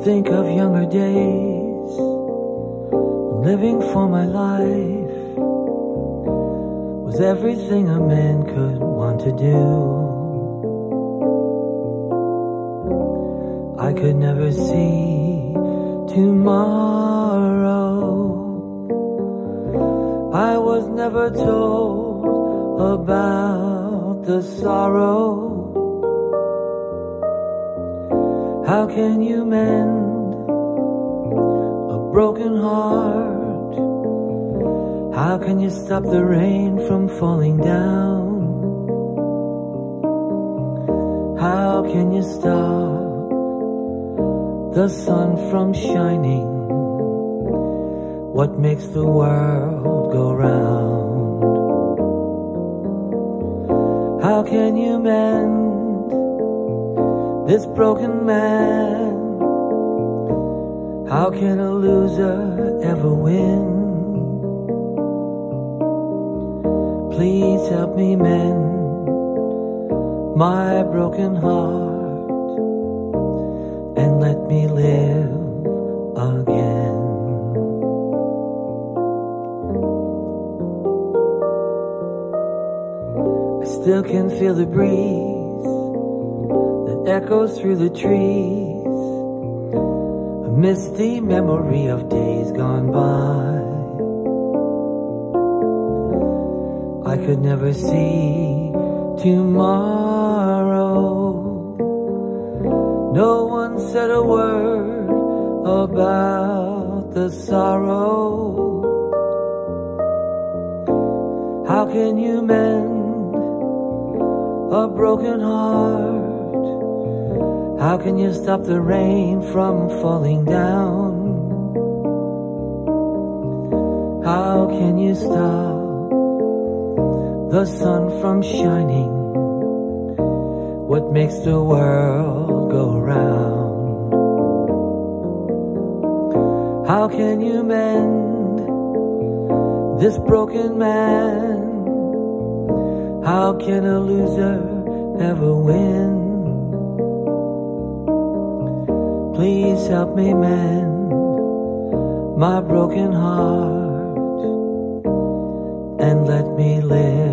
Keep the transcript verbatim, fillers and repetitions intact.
think of younger days, living for my life was everything a man could want to do. I could never see tomorrow. I was never told about the sorrow. How can you mend a broken heart? How can you stop the rain from falling down? How can you stop the sun from shining? What makes the world go round? How can you mend this broken man? How can a loser ever win? Please help me mend my broken heart and let me live again. I still can feel the breeze that echoes through the trees, a misty memory of days gone by. I could never see tomorrow. No one said a word about the sorrow. How can you mend a broken heart? How can you stop the rain from falling down? How can you stop the sun from shining? What makes the world go round? How can you mend this broken man? How can a loser ever win? Please help me mend my broken heart and let me live